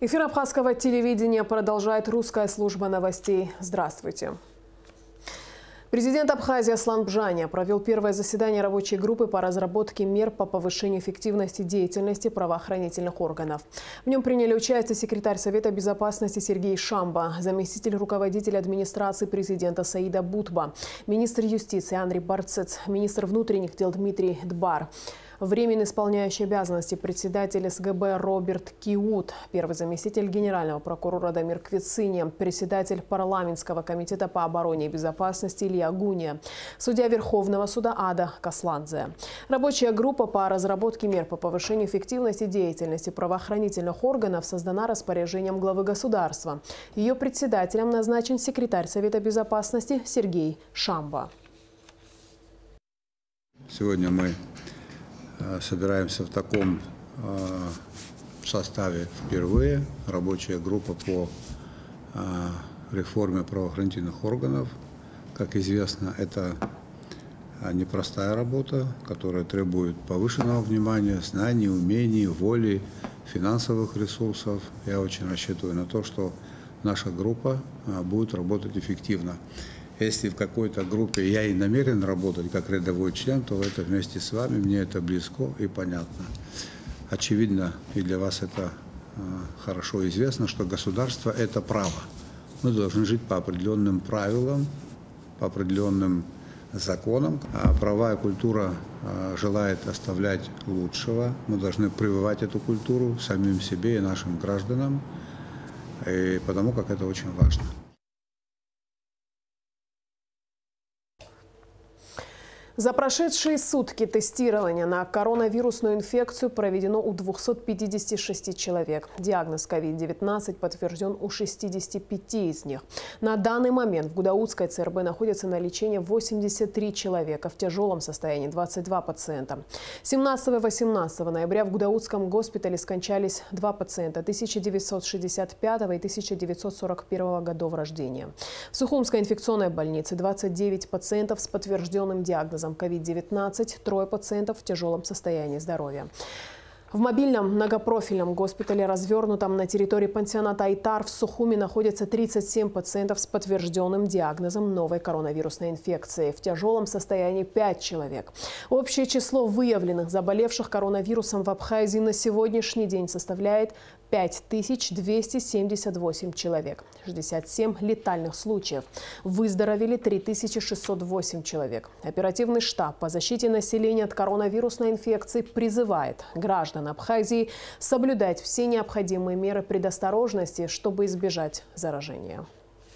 Эфир абхазского телевидения продолжает русская служба новостей. Здравствуйте. Президент Абхазии Аслан Бжаня провел первое заседание рабочей группы по разработке мер по повышению эффективности деятельности правоохранительных органов. В нем приняли участие секретарь Совета безопасности Сергей Шамба, заместитель руководителя администрации президента Саида Бутба, министр юстиции Андрей Барцец, министр внутренних дел Дмитрий Дбар, временно исполняющий обязанности председатель СГБ Роберт Киут, первый заместитель генерального прокурора Дамир Квицини, председатель парламентского комитета по обороне и безопасности Илья Гуния, судья Верховного суда Ада Касландзе. Рабочая группа по разработке мер по повышению эффективности деятельности правоохранительных органов создана распоряжением главы государства. Ее председателем назначен секретарь Совета безопасности Сергей Шамба. Сегодня мы собираемся в таком составе впервые. Рабочая группа по реформе правоохранительных органов. Как известно, это непростая работа, которая требует повышенного внимания, знаний, умений, воли, финансовых ресурсов. Я очень рассчитываю на то, что наша группа будет работать эффективно. Если в какой-то группе я и намерен работать как рядовой член, то это вместе с вами, мне это близко и понятно. Очевидно, и для вас это хорошо известно, что государство – это право. Мы должны жить по определенным правилам, по определенным законам. А права и культура желает оставлять лучшего. Мы должны прививать эту культуру самим себе и нашим гражданам, и потому как это очень важно. За прошедшие сутки тестирование на коронавирусную инфекцию проведено у 256 человек. Диагноз COVID-19 подтвержден у 65 из них. На данный момент в Гудаутской ЦРБ находится на лечении 83 человека, в тяжелом состоянии 22 пациента. 17 и 18 ноября в Гудаутском госпитале скончались 2 пациента 1965 и 1941 годов рождения. В Сухумской инфекционной больнице 29 пациентов с подтвержденным диагнозом COVID-19, 3 пациентов в тяжелом состоянии здоровья. В мобильном многопрофильном госпитале, развернутом на территории пансионата Айтар в Сухуми, находится 37 пациентов с подтвержденным диагнозом новой коронавирусной инфекции. В тяжелом состоянии 5 человек. Общее число выявленных заболевших коронавирусом в Абхазии на сегодняшний день составляет 5278 человек. 67 летальных случаев. Выздоровели 3608 человек. Оперативный штаб по защите населения от коронавирусной инфекции призывает граждан Абхазии соблюдать все необходимые меры предосторожности, чтобы избежать заражения.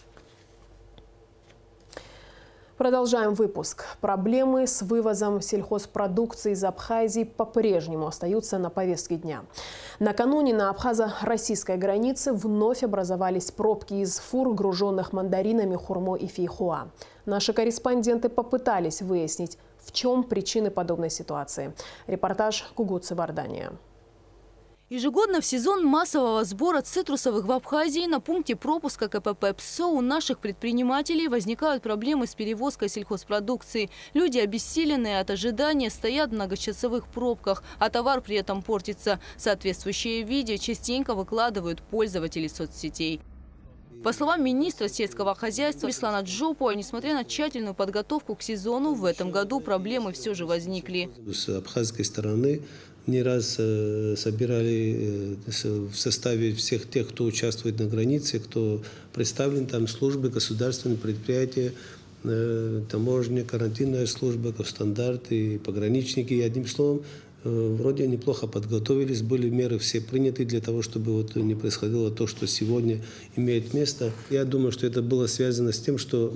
Продолжаем выпуск. Проблемы с вывозом сельхозпродукции из Абхазии по-прежнему остаются на повестке дня. Накануне на абхазо-российской границе вновь образовались пробки из фур, груженных мандаринами, хурмой и фейхоа. Наши корреспонденты попытались выяснить, в чем причины подобной ситуации. Репортаж Кугуцы Вардания. Ежегодно в сезон массового сбора цитрусовых в Абхазии на пункте пропуска КПП ПСО у наших предпринимателей возникают проблемы с перевозкой сельхозпродукции. Люди, обессиленные от ожидания, стоят в многочасовых пробках, а товар при этом портится. Соответствующие видео частенько выкладывают пользователи соцсетей. По словам министра сельского хозяйства Руслана Джопуа, несмотря на тщательную подготовку к сезону, в этом году проблемы все же возникли. С абхазской стороны не раз собирали в составе всех тех, кто участвует на границе, кто представлен там, службы, государственные предприятия, таможня, карантинная служба, госстандарты, пограничники. И одним словом, вроде неплохо подготовились, были меры все приняты для того, чтобы вот не происходило то, что сегодня имеет место. Я думаю, что это было связано с тем, что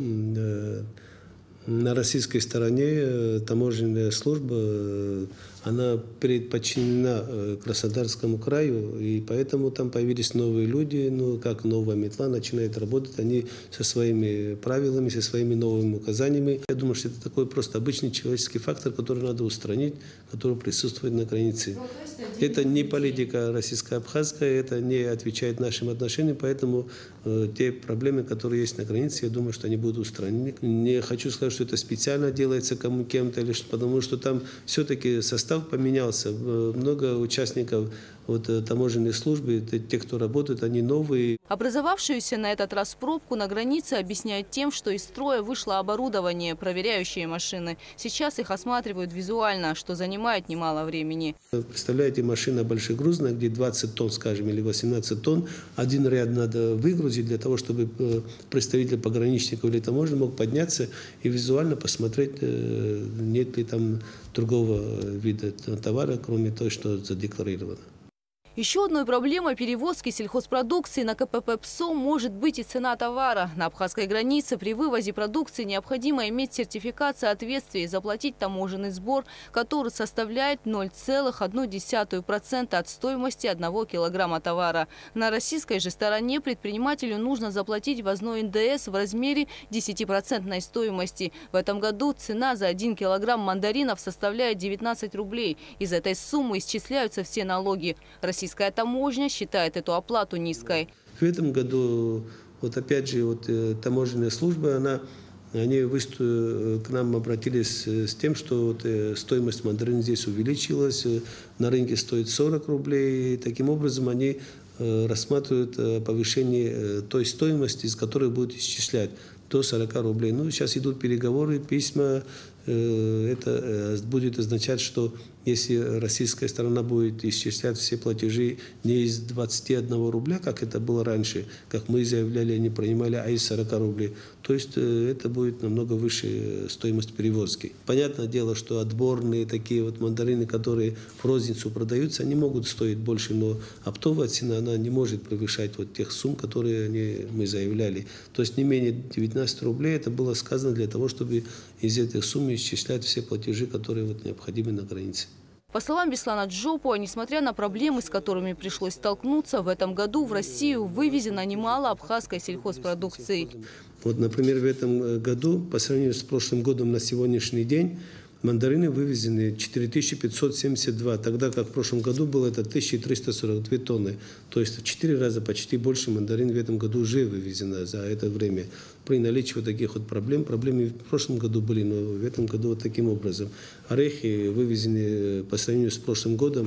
на российской стороне таможенная служба, она предподчинена Краснодарскому краю, и поэтому там появились новые люди, ну, как новая метла начинает работать, они со своими правилами, со своими новыми указаниями. Я думаю, что это такой просто обычный человеческий фактор, который надо устранить, который присутствует на границе. Это не политика российско-абхазская, это не отвечает нашим отношениям, поэтому те проблемы, которые есть на границе, я думаю, что они будут устранены. Не хочу сказать, что это специально делается кем-то, потому что там все-таки состав состав поменялся. Много участников таможенной службы, те, кто работают, они новые. Образовавшуюся на этот раз пробку на границе объясняют тем, что из строя вышло оборудование, проверяющие машины. Сейчас их осматривают визуально, что занимает немало времени. Представляете, машина большегрузная, где 20 тонн, скажем, или 18 тонн. Один ряд надо выгрузить для того, чтобы представитель пограничников или таможни мог подняться и визуально посмотреть, нет ли там другого вида товара, кроме того, что задекларировано. Еще одной проблемой перевозки сельхозпродукции на КПП ПСО может быть и цена товара. На абхазской границе при вывозе продукции необходимо иметь сертификат соответствия и заплатить таможенный сбор, который составляет 0,1% от стоимости 1 килограмма товара. На российской же стороне предпринимателю нужно заплатить ввозной НДС в размере 10% стоимости. В этом году цена за 1 килограмм мандаринов составляет 19 рублей. Из этой суммы исчисляются все налоги. Российская таможня считает эту оплату низкой. В этом году, опять же, таможенная служба, они к нам обратились с тем, что стоимость мандарина здесь увеличилась, на рынке стоит 40 рублей. Таким образом, они рассматривают повышение той стоимости, из которой будут исчислять до 40 рублей. Сейчас идут переговоры, письма. Это будет означать, что если российская сторона будет исчислять все платежи не из 21 рубля, как это было раньше, как мы заявляли, они принимали, а из 40 рублей, то есть это будет намного выше стоимость перевозки. Понятное дело, что отборные такие мандарины, которые в розницу продаются, они могут стоить больше, но оптовая цена, она не может превышать тех сумм, которые мы заявляли. То есть не менее 19 рублей, это было сказано для того, чтобы из этих сумм исчислять все платежи, которые необходимы на границе. По словам Беслана Джопуа, несмотря на проблемы, с которыми пришлось столкнуться, в этом году в Россию вывезено немало абхазской сельхозпродукции. Например, в этом году, по сравнению с прошлым годом на сегодняшний день, мандарины вывезены 4572, тогда как в прошлом году было это 1342 тонны. То есть в 4 раза почти больше мандарин в этом году уже вывезено за это время. При наличии таких проблем, проблемы в прошлом году были, но в этом году таким образом. Орехи вывезены по сравнению с прошлым годом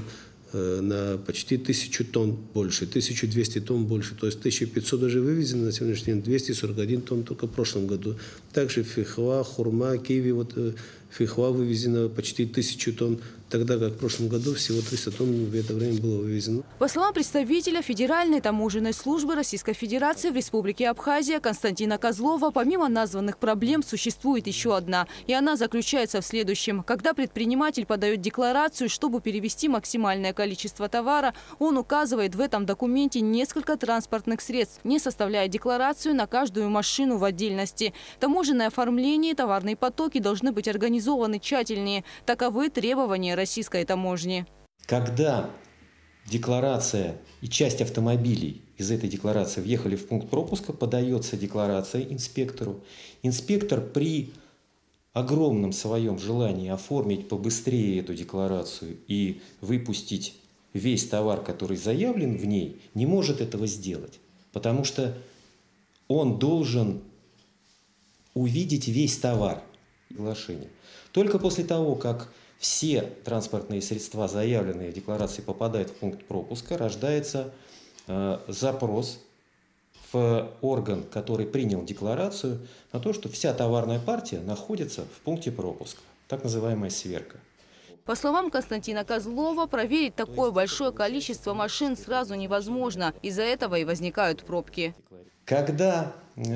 на почти 1000 тонн больше, 1200 тонн больше. То есть 1500 уже вывезено на сегодняшний день, 241 тонн только в прошлом году. Также фейхоа, хурма, киви, фейхоа вывезено почти 1000 тонн, тогда как в прошлом году всего 300 тонн в это время было вывезено. По словам представителя Федеральной таможенной службы Российской Федерации в Республике Абхазия Константина Козлова, помимо названных проблем существует еще одна. И она заключается в следующем. Когда предприниматель подает декларацию, чтобы перевести максимальное количество товара, он указывает в этом документе несколько транспортных средств, не составляя декларацию на каждую машину в отдельности. Таможенное оформление и товарные потоки должны быть организованы тщательнее. Таковы требования российской таможни. Когда декларация и часть автомобилей из этой декларации въехали в пункт пропуска, подается декларация инспектору. Инспектор при огромном своем желании оформить побыстрее эту декларацию и выпустить весь товар, который заявлен в ней, не может этого сделать, потому что он должен увидеть весь товар. Соглашение. Только после того, как все транспортные средства, заявленные в декларации, попадают в пункт пропуска, рождается запрос в орган, который принял декларацию, на то, что вся товарная партия находится в пункте пропуска. Так называемая сверка. По словам Константина Козлова, проверить такое большое количество машин сразу невозможно. Из-за этого и возникают пробки. Когда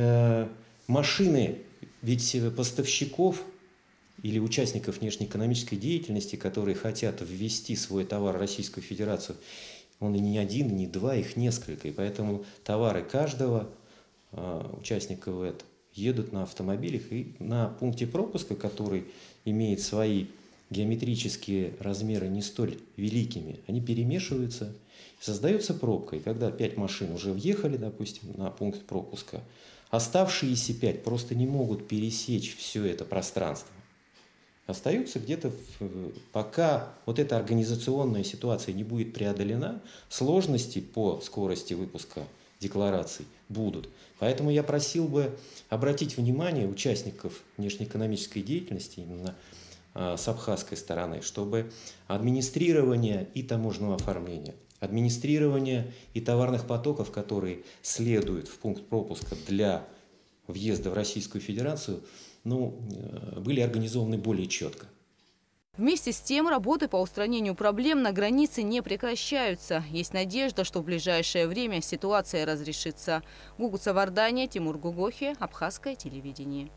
машины, ведь поставщиков или участников внешнеэкономической деятельности, которые хотят ввести свой товар в Российскую Федерацию, он и не один, и не два, их несколько. И поэтому товары каждого участника ВЭТ едут на автомобилях, и на пункте пропуска, который имеет свои геометрические размеры не столь великими, они перемешиваются, создается пробка. И когда 5 машин уже въехали, допустим, на пункт пропуска, оставшиеся 5 просто не могут пересечь все это пространство. Остаются где-то, пока эта организационная ситуация не будет преодолена, сложности по скорости выпуска деклараций будут. Поэтому я просил бы обратить внимание участников внешнеэкономической деятельности именно с абхазской стороны, чтобы администрирование и таможенного оформления, администрирование и товарных потоков, которые следуют в пункт пропуска для въезда в Российскую Федерацию, были организованы более четко. Вместе с тем, работы по устранению проблем на границе не прекращаются. Есть надежда, что в ближайшее время ситуация разрешится. Гугут Савардания, Тимур Гугохи, Абхазское телевидение.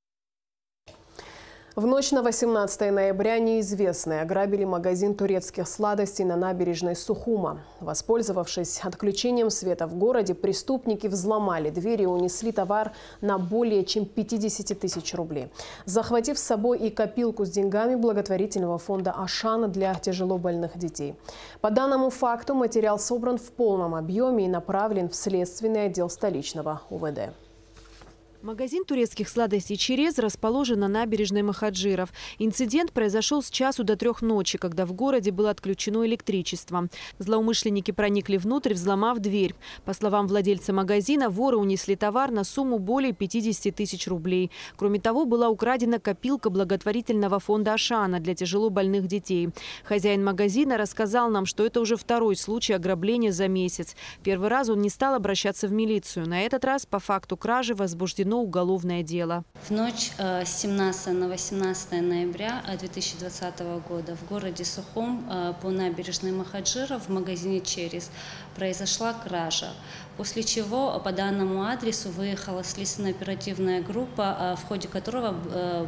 В ночь на 18 ноября неизвестные ограбили магазин турецких сладостей на набережной Сухума. Воспользовавшись отключением света в городе, преступники взломали двери и унесли товар на более чем 50 тысяч рублей. Захватив с собой и копилку с деньгами благотворительного фонда «Ашана» для тяжелобольных детей. По данному факту материал собран в полном объеме и направлен в следственный отдел столичного УВД. Магазин турецких сладостей «Через» расположен на набережной Махаджиров. Инцидент произошел с часу до 3 ночи, когда в городе было отключено электричество. Злоумышленники проникли внутрь, взломав дверь. По словам владельца магазина, воры унесли товар на сумму более 50 тысяч рублей. Кроме того, была украдена копилка благотворительного фонда «Ашана» для тяжело больных детей. Хозяин магазина рассказал нам, что это уже второй случай ограбления за месяц. Первый раз он не стал обращаться в милицию. На этот раз по факту кражи возбуждено уголовное дело. В ночь с 17 на 18 ноября 2020 года в городе Сухум по набережной Махаджиров в магазине «Через» произошла кража, после чего по данному адресу выехала следственно-оперативная группа, в ходе которого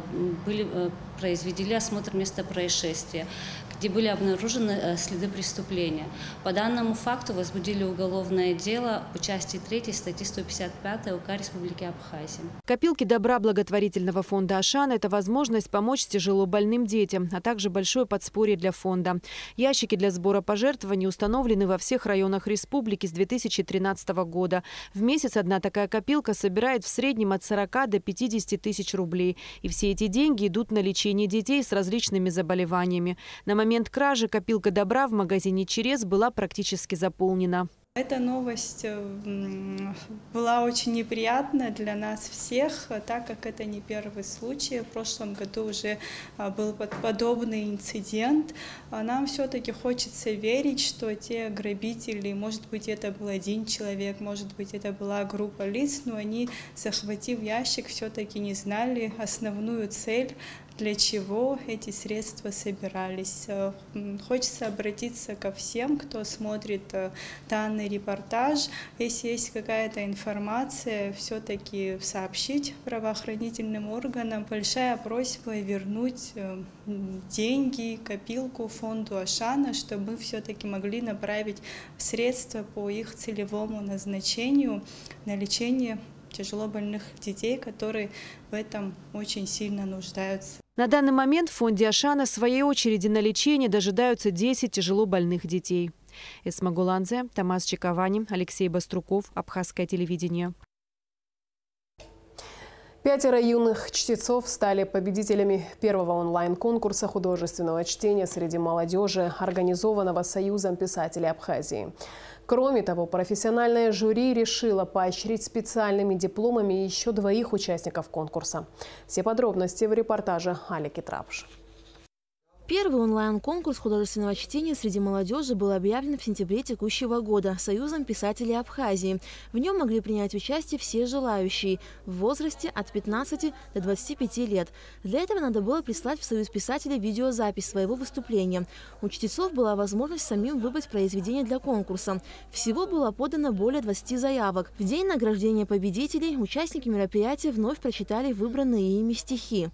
произвели осмотр места происшествия, где были обнаружены следы преступления. По данному факту возбудили уголовное дело по части 3 статьи 155 УК Республики Абхазия. Копилки добра благотворительного фонда «Ашан» – это возможность помочь тяжело больным детям, а также большое подспорье для фонда. Ящики для сбора пожертвований установлены во всех районах республики с 2013 года. В месяц одна такая копилка собирает в среднем от 40 до 50 тысяч рублей. И все эти деньги идут на лечение детей с различными заболеваниями. На момент кражи копилка добра в магазине «Через» была практически заполнена. Эта новость была очень неприятна для нас всех, так как это не первый случай. В прошлом году уже был подобный инцидент. Нам все-таки хочется верить, что те грабители, может быть, это был один человек, может быть, это была группа лиц, но они, захватив ящик, все-таки не знали основную цель, для чего эти средства собирались. Хочется обратиться ко всем, кто смотрит данный репортаж. Если есть какая-то информация, все-таки сообщить правоохранительным органам. Большая просьба вернуть деньги, копилку фонду «Ашана», чтобы мы все-таки могли направить средства по их целевому назначению на лечение тяжело больных детей, которые в этом очень сильно нуждаются. На данный момент в фонде «Ашана» в своей очереди на лечение дожидаются 10 тяжело больных детей. Эсма Гуланзе, Тамас Чиковани, Алексей Баструков, Абхазское телевидение. 5 юных чтецов стали победителями первого онлайн-конкурса художественного чтения среди молодежи, организованного Союзом писателей Абхазии. Кроме того, профессиональное жюри решило поощрить специальными дипломами еще 2 участников конкурса. Все подробности в репортаже Алики Трапш. Первый онлайн-конкурс художественного чтения среди молодежи был объявлен в сентябре текущего года Союзом писателей Абхазии. В нем могли принять участие все желающие в возрасте от 15 до 25 лет. Для этого надо было прислать в Союз писателей видеозапись своего выступления. У чтецов была возможность самим выбрать произведение для конкурса. Всего было подано более 20 заявок. В день награждения победителей участники мероприятия вновь прочитали выбранные ими стихи.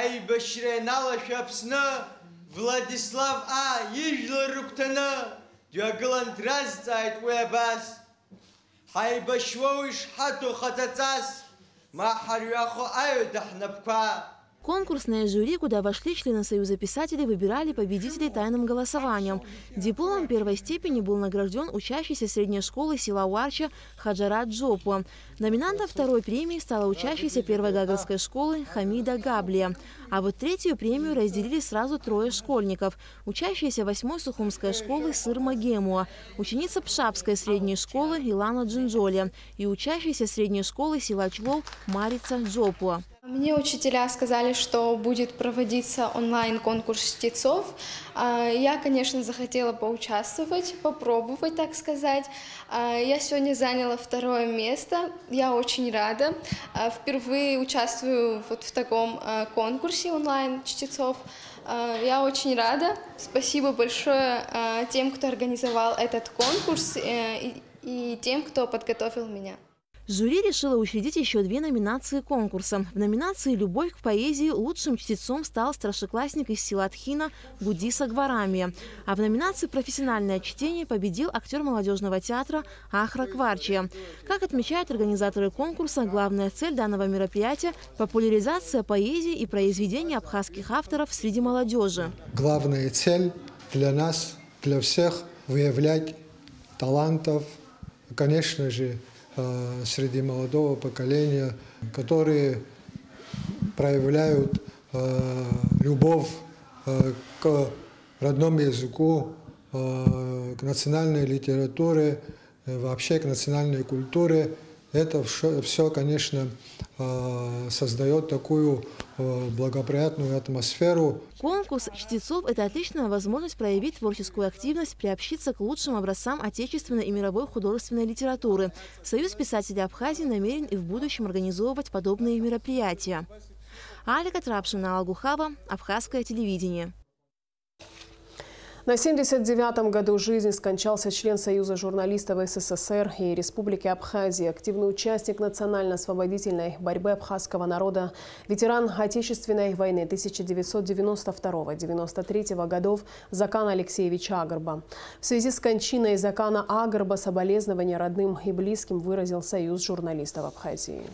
Владислав Ежлы Руктана, Дюагалан Драздайт Уэбас, Хайбашвоиш Хату Хатацас, Махарюахо Аюдахнапка. Конкурсное жюри, куда вошли члены Союза писателей, выбирали победителей тайным голосованием. Дипломом первой степени был награжден учащийся средней школы села Уарча Хаджарат Джопу. Номинантом второй премии стала учащаяся первой гагарской школы Хамида Габлия. А вот третью премию разделили сразу 3 школьников. Учащаяся 8-й Сухумской школы Сырма Гемуа, ученица Пшапской средней школы Илана Джинджоли и учащаяся средней школы села Члов Марица Джопуа. Мне учителя сказали, что будет проводиться онлайн-конкурс чтецов. Я, конечно, захотела поучаствовать, попробовать, так сказать. Я сегодня заняла 2-е место. Я очень рада. Впервые участвую вот в таком конкурсе онлайн-чтецов. Я очень рада. Спасибо большое тем, кто организовал этот конкурс, и тем, кто подготовил меня. Жюри решило учредить еще 2 номинации конкурса. В номинации «Любовь к поэзии» лучшим чтецом стал старшеклассник из села Тхина Гудиса Гварамия. А в номинации «Профессиональное чтение» победил актер молодежного театра Ахра Кварчия. Как отмечают организаторы конкурса, главная цель данного мероприятия – популяризация поэзии и произведений абхазских авторов среди молодежи. Главная цель для нас, для всех – выявлять талантов, конечно же, среди молодого поколения, которые проявляют любовь к родному языку, к национальной литературе, вообще к национальной культуре. Это все, конечно, создает такую благоприятную атмосферу. Конкурс чтецов – это отличная возможность проявить творческую активность, приобщиться к лучшим образцам отечественной и мировой художественной литературы. Союз писателей Абхазии намерен и в будущем организовывать подобные мероприятия. Алика Трапшина, Алгухава, Абхазское телевидение. На 79-м году жизни скончался член Союза журналистов СССР и Республики Абхазия, активный участник национально-освободительной борьбы абхазского народа, ветеран Отечественной войны 1992-1993 годов Закан Алексеевич Агрба. В связи с кончиной Закана Агрба соболезнования родным и близким выразил Союз журналистов Абхазии.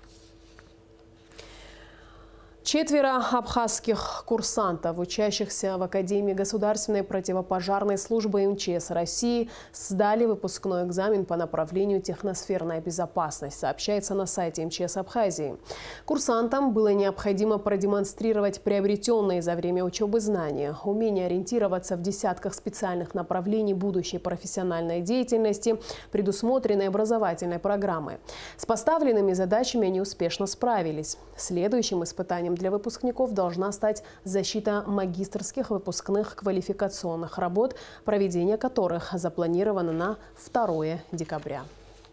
4 абхазских курсантов, учащихся в Академии государственной противопожарной службы МЧС России, сдали выпускной экзамен по направлению техносферная безопасность, сообщается на сайте МЧС Абхазии. Курсантам было необходимо продемонстрировать приобретенные за время учебы знания, умение ориентироваться в десятках специальных направлений будущей профессиональной деятельности, предусмотренной образовательной программой. С поставленными задачами они успешно справились. Следующим испытанием для выпускников должна стать защита магистерских выпускных квалификационных работ, проведение которых запланировано на 2 декабря.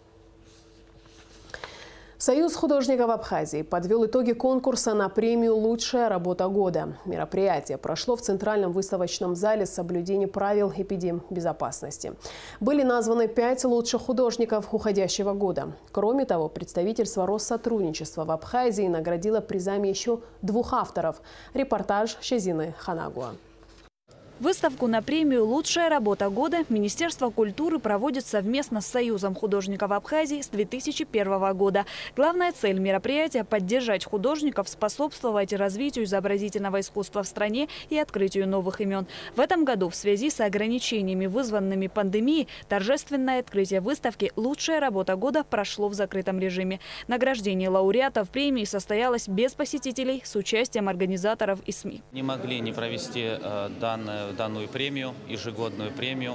Союз художников Абхазии подвел итоги конкурса на премию «Лучшая работа года». Мероприятие прошло в Центральном выставочном зале с соблюдением правил эпидембезопасности. Были названы 5 лучших художников уходящего года. Кроме того, представительство Россотрудничества в Абхазии наградило призами еще 2 авторов. Репортаж Шазины Ханагуа. Выставку на премию «Лучшая работа года» Министерство культуры проводит совместно с Союзом художников Абхазии с 2001 года. Главная цель мероприятия – поддержать художников, способствовать развитию изобразительного искусства в стране и открытию новых имен. В этом году в связи с ограничениями, вызванными пандемией, торжественное открытие выставки «Лучшая работа года» прошло в закрытом режиме. Награждение лауреатов премии состоялось без посетителей, с участием организаторов и СМИ. Не могли не провести данную премию, ежегодную премию,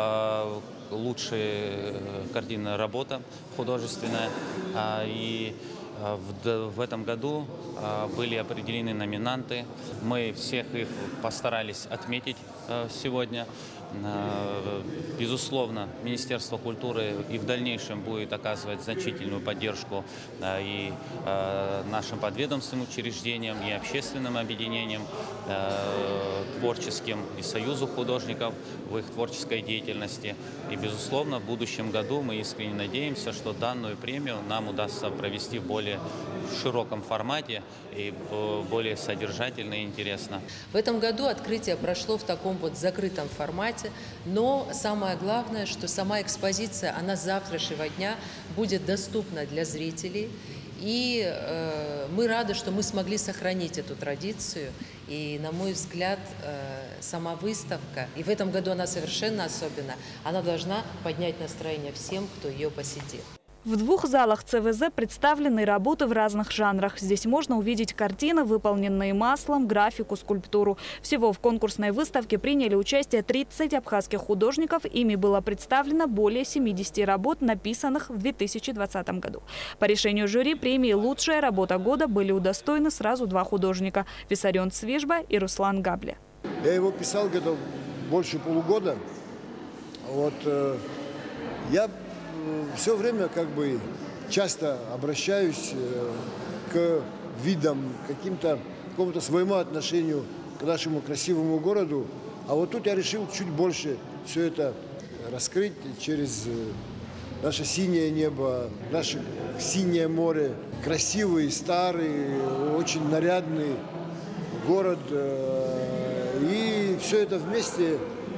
лучшая картинная работа художественная. И в этом году были определены номинанты. Мы всех их постарались отметить сегодня. Безусловно, Министерство культуры и в дальнейшем будет оказывать значительную поддержку и нашим подведомственным учреждениям, и общественным объединениям, творческим, и Союзу художников в их творческой деятельности. И, безусловно, в будущем году мы искренне надеемся, что данную премию нам удастся провести в более широком формате и более содержательно и интересно. В этом году открытие прошло в таком вот закрытом формате, но самое главное, что сама экспозиция, она с завтрашнего дня будет доступна для зрителей. И мы рады, что мы смогли сохранить эту традицию. И, на мой взгляд, сама выставка, и в этом году она совершенно особенна, она должна поднять настроение всем, кто ее посетит. В 2 залах ЦВЗ представлены работы в разных жанрах. Здесь можно увидеть картины, выполненные маслом, графику, скульптуру. Всего в конкурсной выставке приняли участие 30 абхазских художников. Ими было представлено более 70 работ, написанных в 2020 году. По решению жюри премии «Лучшая работа года» были удостоены сразу 2 художника – Виссарион Свежба и Руслан Габле. Я его писал где-то больше полугода. Я все время часто обращаюсь к видам, какому-то своему отношению к нашему красивому городу. А вот тут я решил чуть больше все это раскрыть через наше синее небо, наше синее море. Красивый, старый, очень нарядный город. И все это вместе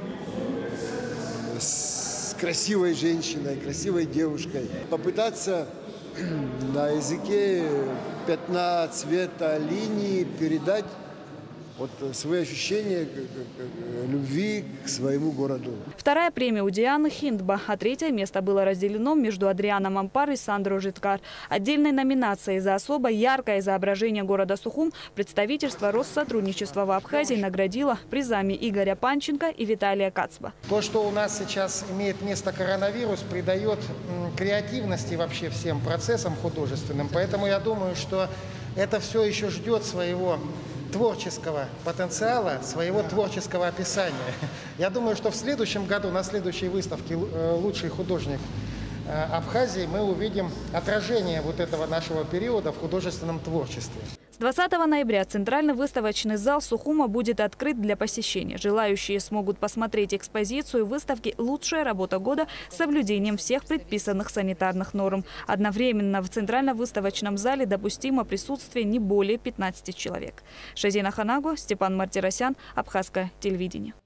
с красивой женщиной, красивой девушкой. Попытаться на языке пятна, цвета, линии передать свои ощущения любви к своему городу. 2-я премия у Дианы Хиндба, а 3-е место было разделено между Адрианом Ампар и Сандро Житкар. Отдельной номинацией за особо яркое изображение города Сухум представительство Россотрудничества в Абхазии наградило призами Игоря Панченко и Виталия Кацба. То, что у нас сейчас имеет место коронавирус, придает креативности вообще всем процессам художественным. Поэтому я думаю, что это все еще ждет своего творческого потенциала, своего творческого описания. Я думаю, что в следующем году, на следующей выставке «Лучший художник Абхазии» мы увидим отражение этого нашего периода в художественном творчестве. С 20 ноября Центральный выставочный зал Сухума будет открыт для посещения. Желающие смогут посмотреть экспозицию выставки «Лучшая работа года» с соблюдением всех предписанных санитарных норм. Одновременно в Центрально-выставочном зале допустимо присутствие не более 15 человек. Шазина Ханагу, Степан Мартиросян, Абхазское телевидение.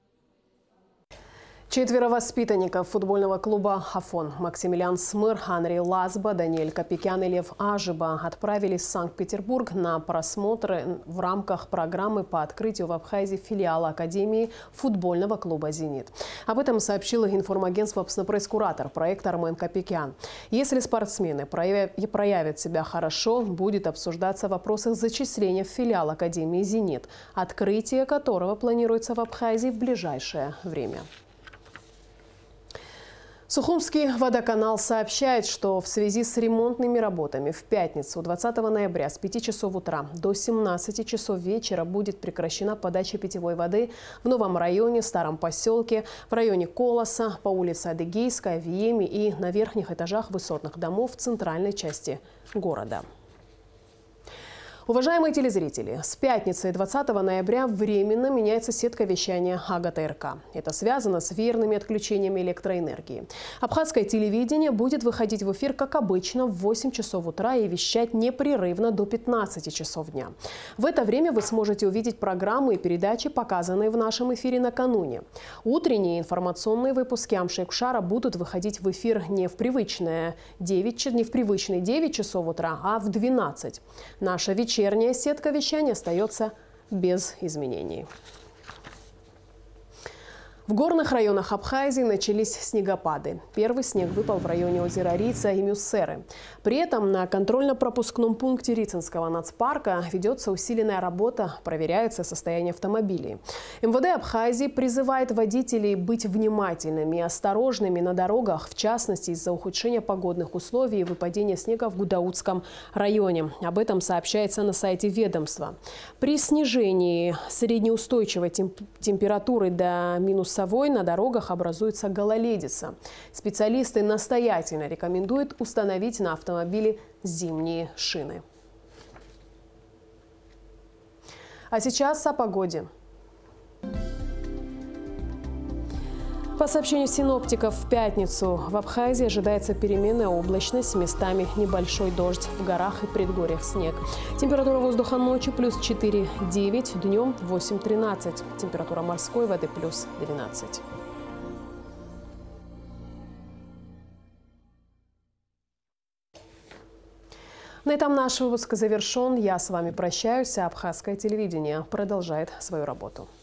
4 воспитанников футбольного клуба «Хафон» Максимилиан Смыр, Анри Лазба, Даниэль Капикян и Лев Ажиба отправились в Санкт-Петербург на просмотры в рамках программы по открытию в Абхазии филиала Академии футбольного клуба «Зенит». Об этом сообщила информагентство пресс-куратор проекта Армен Капикян. Если спортсмены проявят себя хорошо, будет обсуждаться вопрос их зачисления в филиал Академии «Зенит», открытие которого планируется в Абхазии в ближайшее время. Сухумский водоканал сообщает, что в связи с ремонтными работами в пятницу 20 ноября с 5 часов утра до 17 часов вечера будет прекращена подача питьевой воды в новом районе, старом поселке, в районе Колоса, по улице Адыгейская, Виеме и на верхних этажах высотных домов в центральной части города. Уважаемые телезрители, с пятницы 20 ноября временно меняется сетка вещания АГТРК. Это связано с верными отключениями электроэнергии. Абхазское телевидение будет выходить в эфир, как обычно, в 8 часов утра и вещать непрерывно до 15 часов дня. В это время вы сможете увидеть программы и передачи, показанные в нашем эфире накануне. Утренние информационные выпуски Амшейкшара будут выходить в эфир не в привычные 9 часов утра, а в 12. Наша вечерняя сетка вещания остается без изменений. В горных районах Абхазии начались снегопады. Первый снег выпал в районе озера Рица и Мюссеры. При этом на контрольно-пропускном пункте Рицинского нацпарка ведется усиленная работа, проверяется состояние автомобилей. МВД Абхазии призывает водителей быть внимательными и осторожными на дорогах, в частности из-за ухудшения погодных условий и выпадения снега в Гудаутском районе. Об этом сообщается на сайте ведомства. При снижении среднеустойчивой температуры до минус на дорогах образуется гололедица. Специалисты настоятельно рекомендуют установить на автомобиле зимние шины. А сейчас о погоде. По сообщению синоптиков, в пятницу в Абхазии ожидается переменная облачность, местами небольшой дождь, в горах и предгорьях снег. Температура воздуха ночью плюс 4-9, днем 8-13. Температура морской воды плюс 12. На этом наш выпуск завершен. Я с вами прощаюсь, а Абхазское телевидение продолжает свою работу.